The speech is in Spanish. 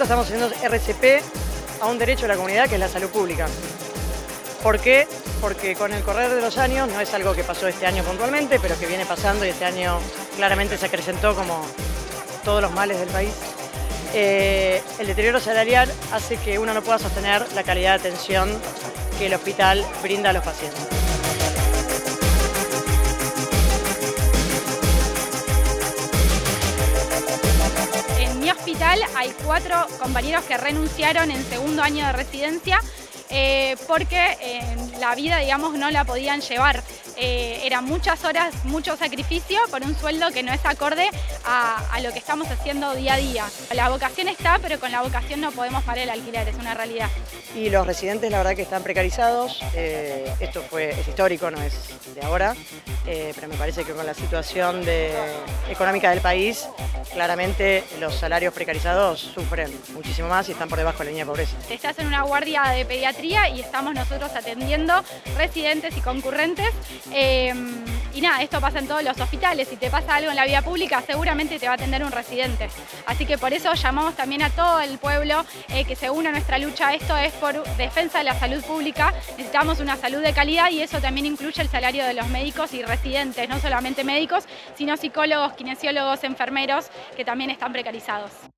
nosotros estamos haciendo RCP a un derecho de la comunidad que es la salud pública. ¿Por qué? Porque con el correr de los años, no es algo que pasó este año puntualmente, pero que viene pasando y este año claramente se acrecentó como todos los males del país. El deterioro salarial hace que uno no pueda sostener la calidad de atención que el hospital brinda a los pacientes. En mi hospital hay 4 compañeros que renunciaron en segundo año de residencia porque la vida, digamos, no la podían llevar. Eran muchas horas, mucho sacrificio por un sueldo que no es acorde a lo que estamos haciendo día a día. La vocación está, pero con la vocación no podemos pagar el alquiler, es una realidad. Y los residentes, la verdad que están precarizados. Esto es histórico, no es de ahora, pero me parece que con la situación económica del país, claramente los salarios precarizados sufren muchísimo más y están por debajo de la línea de pobreza. Estás en una guardia de pediatría y estamos nosotros atendiendo residentes y concurrentes. Y nada, esto pasa en todos los hospitales. Si te pasa algo en la vía pública, seguramente te va a atender un residente. Así que por eso llamamos también a todo el pueblo que se una a nuestra lucha. Esto es por defensa de la salud pública. Necesitamos una salud de calidad y eso también incluye el salario de los médicos y residentes, no solamente médicos, sino psicólogos, kinesiólogos, enfermeros, que también están precarizados.